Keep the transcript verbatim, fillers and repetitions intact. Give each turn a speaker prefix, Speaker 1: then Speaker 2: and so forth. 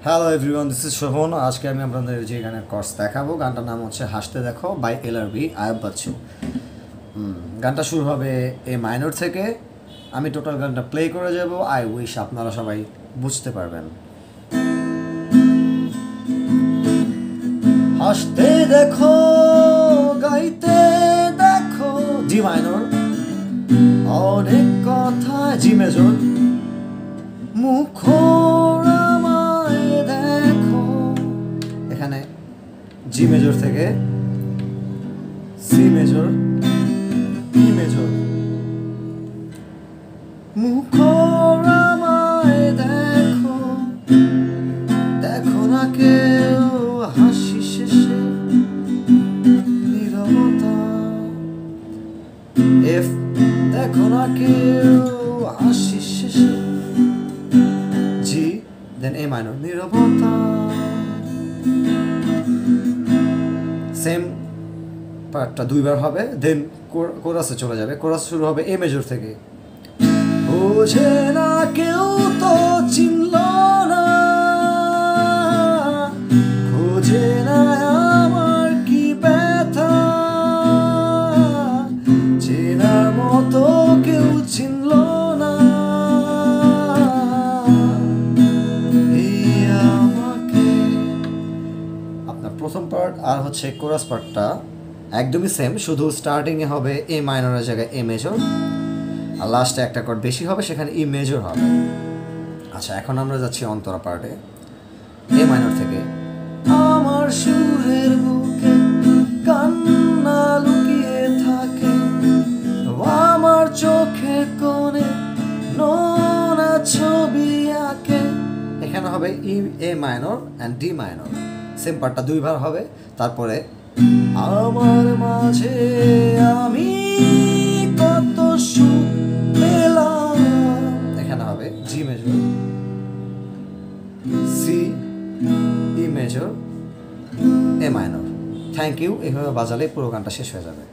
Speaker 1: Hello everyone, this is Shovan. আজকে আমি আপনাদের যে গানের কোর্স দেখাবো, গানটার নাম হচ্ছে হাসতে দেখো by L R B Ayub Bachchu. গানটা শুরু হবে এ মাইনর থেকে। আমি টোটাল গানটা প্লে করে যাব। আই উইশ আপনারা সবাই বুঝতে পারবেন। হাসতে দেখো, গাইতে দেখো, জি মাইনর, অনেক কথা, জি মেজর, মুখরামায় দেখো। এখানে জি মেজর থেকে সি মেজর, ই মেজর, মুখরামায় দেখো, দেখো না কেউ হাসি শেষে নীরবতা। এফ, দেখো না কেউ হাসি শেষে, জি, দেন এ মাইনর, নীরবতা। সেম পার্টটা দুইবার হবে, দেন কোরাসে চলে যাবে। কোরাস শুরু হবে এ মেজর থেকে। বোঝে না কেউ তো চিনল না, খোঁজে না আমার কি ব্যথা, চেনার মতো কেউ চিনল না এই আমাকে। আপনার প্রথম পার্ট আর হচ্ছে কোরাস পার্টটা একদমই সেম, শুধু স্টার্টিংয়ে হবে এ মাইনরের জায়গায় এ মেজর, আর লাস্টে একটা কর্ড বেশি হবে, সেখানে ই মেজর হবে। আচ্ছা, এখন আমরা যাচ্ছি অন্তরা পার্টে। এ মাইনর থেকে আমার সুরের বুকে কান্না লুকিয়ে থাকে, আমার চোখের কোণে নোনা ছবি আঁকে। এখানে হবে E A minor and D minor. Same পার্টটা দুইবার হবে। তারপরে আমার মাঝে আমি কত সুখ পেলাম, এখানে হবে G major, C, E major, A minor. Thank you. এইভাবে বাজালে পুরো গানটা শেষ হয়ে যাবে।